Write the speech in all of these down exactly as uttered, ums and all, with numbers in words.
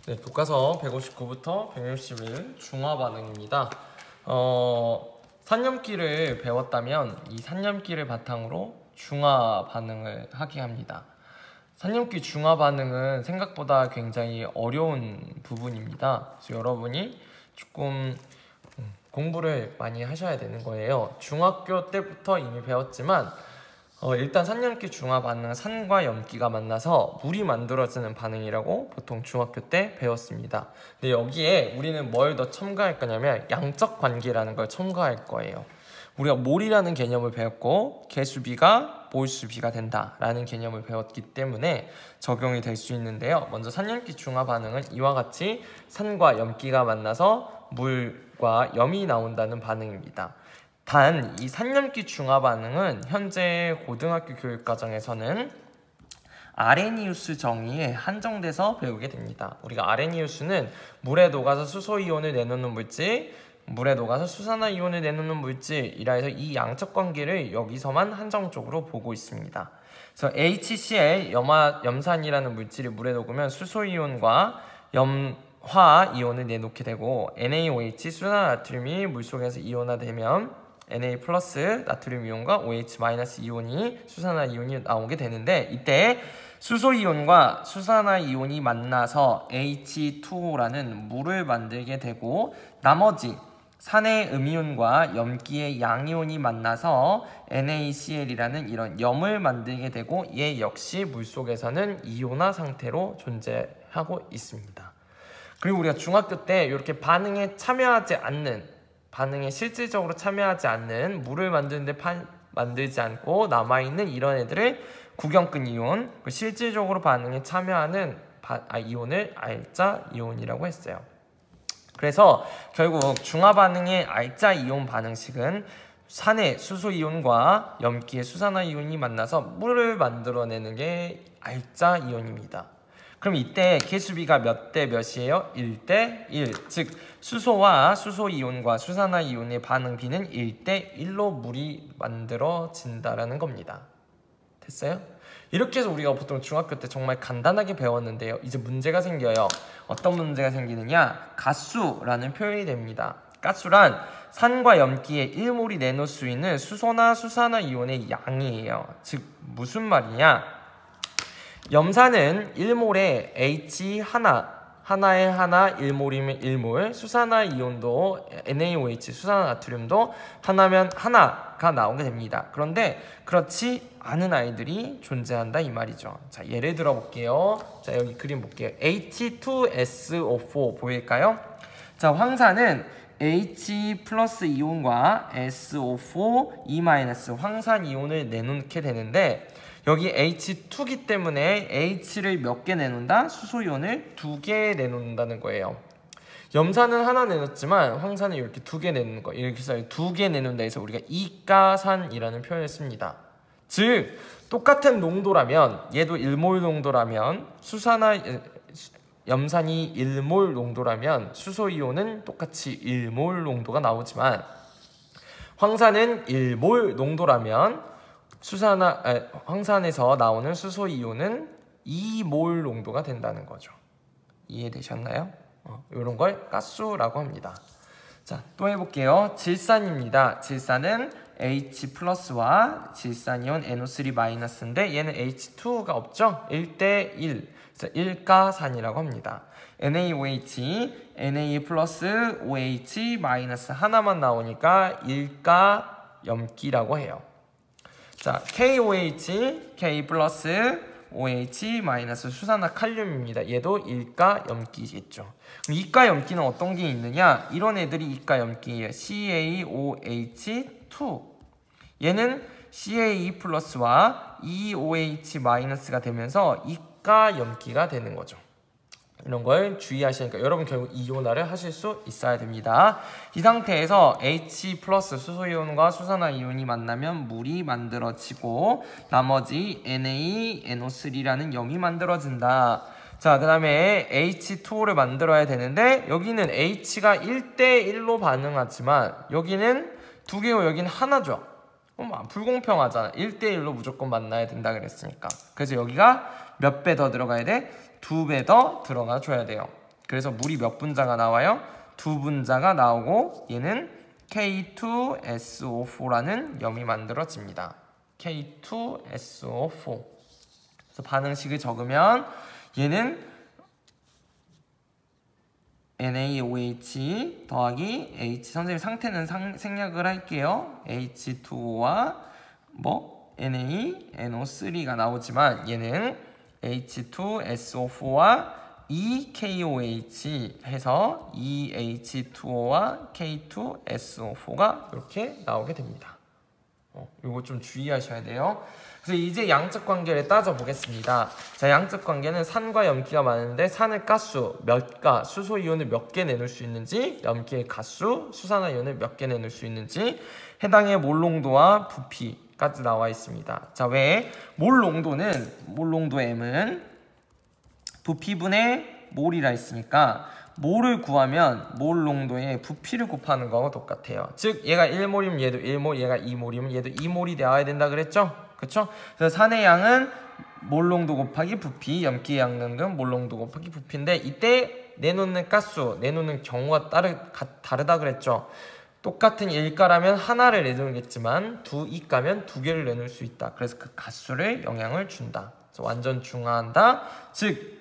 네, 교과서 백오십구부터 백육십일 중화 반응입니다. 어, 산염기를 배웠다면 이 산염기를 바탕으로 중화 반응을 하게 합니다. 산염기 중화 반응은 생각보다 굉장히 어려운 부분입니다. 그래서 여러분이 조금 공부를 많이 하셔야 되는 거예요. 중학교 때부터 이미 배웠지만 어, 일단 산염기 중화 반응은 산과 염기가 만나서 물이 만들어지는 반응이라고 보통 중학교 때 배웠습니다. 근데 여기에 우리는 뭘 더 첨가할 거냐면 양적 관계라는 걸 첨가할 거예요. 우리가 몰이라는 개념을 배웠고 개수비가 몰수비가 된다라는 개념을 배웠기 때문에 적용이 될 수 있는데요. 먼저 산염기 중화 반응은 이와 같이 산과 염기가 만나서 물과 염이 나온다는 반응입니다. 단, 이 산염기 중화 반응은 현재 고등학교 교육과정에서는 아레니우스 정의에 한정돼서 배우게 됩니다. 우리가 아레니우스는 물에 녹아서 수소이온을 내놓는 물질, 물에 녹아서 수산화이온을 내놓는 물질이라 해서 이 양적 관계를 여기서만 한정적으로 보고 있습니다. 그래서 에이치씨엘, 염화, 염산이라는 물질이 물에 녹으면 수소이온과 염화이온을 내놓게 되고 엔에이오에이치, 수산화나트륨이 물속에서 이온화되면 엔에이 플러스 나트륨 이온과 오에이치 마이너스 이온이 수산화 이온이 나오게 되는데 이때 수소 이온과 수산화 이온이 만나서 에이치 투 오라는 물을 만들게 되고 나머지 산의 음이온과 염기의 양이온이 만나서 엔에이씨엘이라는 이런 염을 만들게 되고 얘 역시 물속에서는 이온화 상태로 존재하고 있습니다. 그리고 우리가 중학교 때 이렇게 반응에 참여하지 않는 반응에 실질적으로 참여하지 않는 물을 만드는데 파, 만들지 않고 남아있는 이런 애들을 구경꾼 이온, 실질적으로 반응에 참여하는 바, 아, 이온을 알짜 이온이라고 했어요. 그래서 결국 중화 반응의 알짜 이온 반응식은 산의 수소 이온과 염기의 수산화 이온이 만나서 물을 만들어내는 게 알짜 이온입니다. 그럼 이때 개수비가 몇 대 몇이에요? 일 대 일. 즉 수소와 수소이온과 수산화이온의 반응비는 일 대 일로 물이 만들어진다라는 겁니다. 됐어요? 이렇게 해서 우리가 보통 중학교 때 정말 간단하게 배웠는데요. 이제 문제가 생겨요. 어떤 문제가 생기느냐? 가수라는 표현이 됩니다. 가수란 산과 염기의 일 몰이 내놓을 수 있는 수소나 수산화이온의 양이에요. 즉 무슨 말이냐? 염산은 일 몰에 에이치 하나, 하나에 하나 일 몰이면 일 몰, 수산화 이온도 엔에이오에이치, 수산화나트륨도 하나면 하나가 나오게 됩니다. 그런데 그렇지 않은 아이들이 존재한다 이 말이죠. 자, 예를 들어 볼게요. 자, 여기 그림 볼게요. 에이치 투 에스 오 사 보일까요? 자, 황산은 H 플러스 이온과 에스 오 사, E 마이너스 황산 이온을 내놓게 되는데 여기 에이치 투기 때문에 H를 몇 개 내놓는다? 수소이온을 두 개 내놓는다는 거예요. 염산은 하나 내놓지만 황산은 이렇게 두 개 내놓는 거. 이렇게 해서 두 개 내놓는다 해서 우리가 이가산이라는 표현을 씁니다. 즉 똑같은 농도라면 얘도 일 몰 농도라면 수산화 염산이 일 몰 농도라면 수소이온은 똑같이 일 몰 농도가 나오지만 황산은 일 몰 농도라면 수산화, 아, 황산에서 나오는 수소이온은 이 몰 농도가 된다는 거죠. 이해되셨나요? 어, 이런 걸 가수라고 합니다. 자, 또 해볼게요. 질산입니다. 질산은 H 플러스와 질산이온 엔 오 쓰리 마이너스인데 얘는 에이치 투가 없죠? 일 대 일. 그래서 일가산이라고 합니다. 엔에이오에이치, 엔에이 플러스 오에이치 마이너스 하나만 나오니까 일가염기라고 해요. 자, 케이오에이치, K 플러스 오에이치 마이너스 수산화 칼륨입니다. 얘도 일가염기겠죠. 그럼 이가염기는 어떤 게 있느냐? 이런 애들이 이가염기예요. 씨 에이 오 에이치 투. 얘는 씨 에이 플러스와 이 오 에이치 마이너스가 되면서 이가염기가 되는 거죠. 이런 걸 주의하시니까 여러분 결국 이온화를 하실 수 있어야 됩니다. 이 상태에서 H 플러스 수소이온과 수산화이온이 만나면 물이 만들어지고 나머지 엔에이 엔 오 쓰리라는 염이 만들어진다. 자, 그 다음에 에이치 투 오를 만들어야 되는데 여기는 H가 일 대 일로 반응하지만 여기는 두 개고 여기는 하나죠. 어, 불공평하잖아. 일 대 일로 무조건 만나야 된다 그랬으니까. 그래서 여기가 몇 배 더 들어가야 돼? 두 배 더 들어가 줘야 돼요. 그래서 물이 몇 분자가 나와요? 두 분자가 나오고 얘는 케이 투 에스 오 포라는 염이 만들어집니다. 케이 투 에스 오 포. 그래서 반응식을 적으면 얘는 엔 에이 오 에이치 더하기 H, 선생님 상태는 상, 생략을 할게요. 에이치 투 오와 뭐 엔 에이 엔 오 쓰리가 나오지만 얘는 에이치 투 에스 오 포와 이 케이 오 에이치 해서 이 에이치 투 오와 케이 투 에스 오 포가 이렇게 나오게 됩니다. 어, 이거 좀 주의하셔야 돼요. 그래서 이제 양적 관계를 따져보겠습니다. 자, 양적 관계는 산과 염기가 많은데 산의 가수 몇 가, 수소 이온을 몇 개 내놓을 수 있는지, 염기의 가수, 수산화이온을 몇 개 내놓을 수 있는지, 해당의 몰농도와 부피까지 나와 있습니다. 자, 왜? 몰농도는, 몰농도 M은 부피분의 몰이라 했으니까 몰을 구하면 몰 농도의 부피를 곱하는 거하고 똑같아요. 즉 얘가 일 몰이면 얘도 일 몰, 얘가 이 몰이면 얘도 이 몰이 나와야 된다 그랬죠? 그쵸? 그래서 산의 양은 몰 농도 곱하기 부피, 염기의 양은 몰 농도 곱하기 부피인데 이때 내놓는 가수, 내놓는 경우가 따르, 가, 다르다 그랬죠? 똑같은 일 가라면 하나를 내놓겠지만 두 이가면 두 개를 내놓을 수 있다. 그래서 그 가수를 영향을 준다. 그래서 완전 중화한다. 즉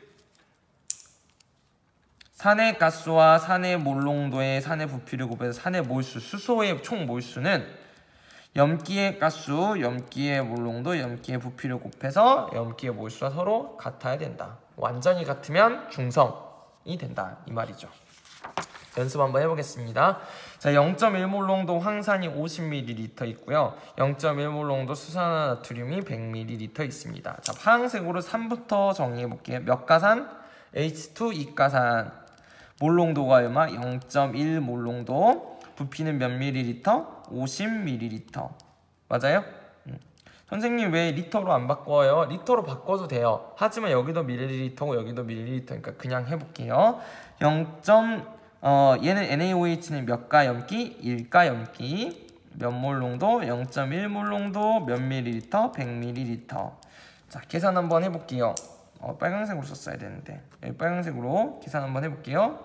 산의 가수와 산의 몰농도의 산의 부피를 곱해서 산의 몰수, 수소의 총 몰수는 염기의 가수, 염기의 몰농도, 염기의 부피를 곱해서 염기의 몰수와 서로 같아야 된다. 완전히 같으면 중성이 된다 이 말이죠. 연습 한번 해보겠습니다. 자, 영 점 일 몰농도 황산이 오십 밀리리터 있고요. 영 점 일 몰농도 수산화나트륨이 백 밀리리터 있습니다. 자, 파란색으로 산부터 정리해볼게요. 몇 가산? 에이치 투 이가산. 몰농도가 얼마? 영 점 일 몰농도. 부피는 몇 밀리리터? 오십 밀리리터. 맞아요? 음. 선생님 왜 리터로 안 바꿔요? 리터로 바꿔도 돼요. 하지만 여기도 밀리리터고 여기도 밀리리터니까 그냥 해볼게요. 영. 어, 얘는 엔 에이 오 에이치는 몇 가 염기? 일 가 염기. 몇 몰농도? 영 점 일 몰농도. 몇 밀리리터? 백 밀리리터. 자, 계산 한번 해볼게요. 어, 빨간색으로 썼어야 되는데 여기 빨간색으로 계산 한번 해볼게요.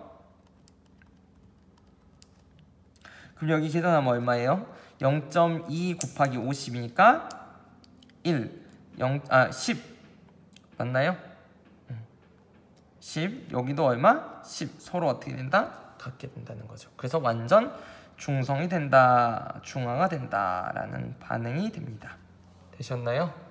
그럼 여기 계산하면 얼마예요? 영 점 이 곱하기 오십이니까 일, 영, 아, 십 맞나요? 십, 여기도 얼마? 십. 서로 어떻게 된다? 같게 된다는 거죠. 그래서 완전 중성이 된다, 중화가 된다 라는 반응이 됩니다. 되셨나요?